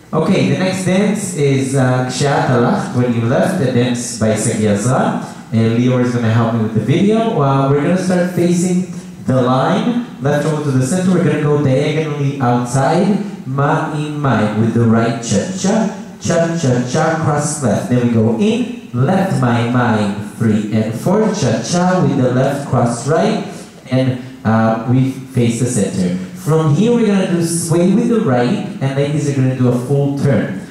Okay, the next dance is Kshat Alach, when you left, the dance by Sagi Azra. And Lior is going to help me with the video. We're going to start facing the line, left over to the center. We're going to go diagonally outside, ma-in-mai, with the right cha-cha, cha-cha-cha, cross left. Then we go in, left my-mai, 3 and 4, cha-cha with the left, cross right, and we face the center. From here, we're going to do sway with the right, and ladies are going to do a full turn.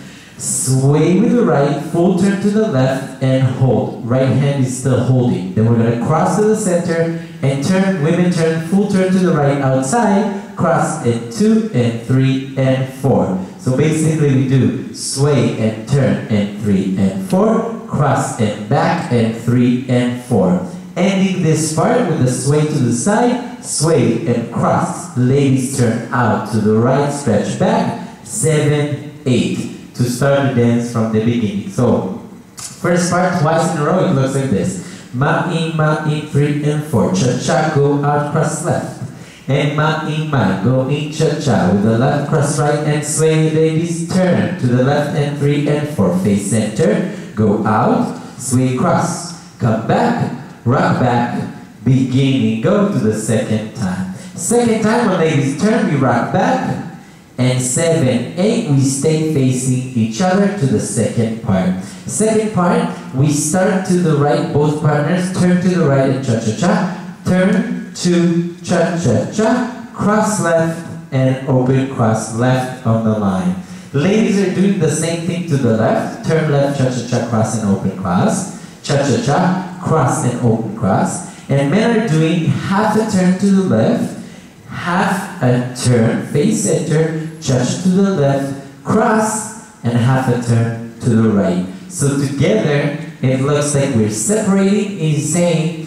Sway with the right, full turn to the left, and hold. Right hand is still holding. Then we're going to cross to the center, and turn, women turn, full turn to the right, outside, cross, and 2, and 3, and 4. So basically we do sway, and turn, and 3, and 4, cross, and back, and 3, and 4. Ending this part with a sway to the side, sway and cross. Ladies turn out to the right, stretch back, 7, 8. To start the dance from the beginning. So, first part, twice in a row, it looks like this. Ma-in, 3 and 4. Cha-cha, go out, cross left. And ma-in, go in, cha-cha. With the left, cross right, and sway. Ladies turn to the left, and 3 and 4. Face center, go out, sway, cross. Come back. Rock back, beginning, go to the second time. Second time when ladies turn, we rock back, and 7, 8, we stay facing each other to the second part. Second part, we start to the right, both partners, turn to the right and cha-cha-cha, turn to cha-cha-cha, cross left, and open cross left on the line. Ladies are doing the same thing to the left, turn left, cha-cha-cha, cross and open cross, cha-cha-cha, cross and open cross, and men are doing half a turn to the left, half a turn, face center, cha-cha to the left, cross, and half a turn to the right. So together, it looks like we're separating. He's saying,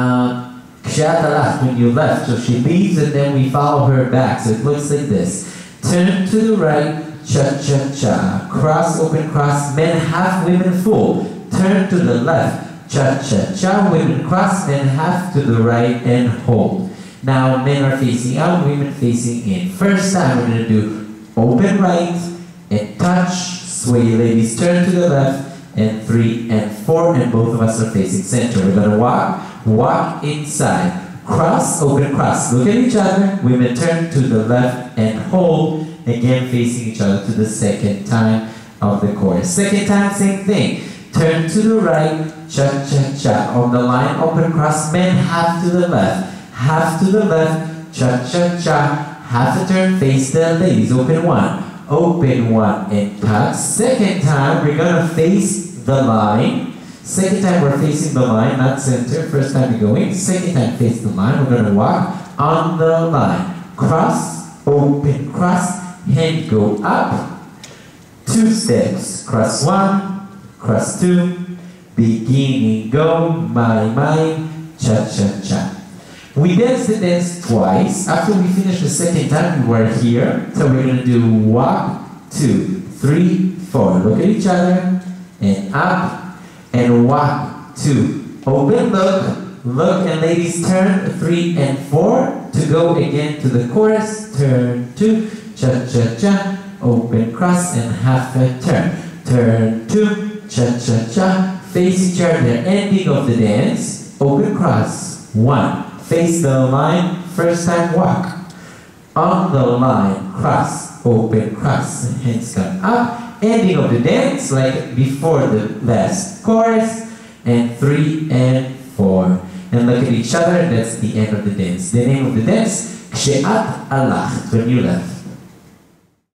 Kshat Alach, when you left. So she leaves and then we follow her back. So it looks like this. Turn to the right, cha-cha-cha, cross, open cross, men half, women full. Turn to the left, cha-cha-cha, women cross, then half to the right and hold. Now men are facing out, women facing in. First time we're going to do open right and touch, sway, ladies turn to the left, and 3 and 4, and both of us are facing center. We're going to walk inside, cross, open cross, look at each other, women turn to the left and hold, again facing each other to the second time of the chorus. Second time, same thing. Turn to the right, cha-cha-cha. On the line, open cross, men half to the left, cha-cha-cha, half a turn, face the ladies, open one, and touch. Second time, we're going to face the line. Second time, we're facing the line, not center. First time we go in, second time, face the line. We're going to walk on the line. Cross, open, cross, hand go up, 2 steps, cross 1, cross 2, beginning, go, my, cha-cha-cha. We dance the dance twice. After we finish the second time, we were here. So we're going to do walk, 2, 3, 4. Look at each other, and up, and walk, 2. Open, look, and ladies turn, 3 and 4. To go again to the chorus, turn 2, cha-cha-cha, open cross, and half a turn. Turn 2, cha-cha-cha, face each other, ending of the dance, open cross, 1, face the line, first time walk, on the line, cross, open cross, hands come up, ending of the dance, like before the last chorus, and 3 and 4, and look at each other, that's the end of the dance. The name of the dance, Kshat Alach, when you left.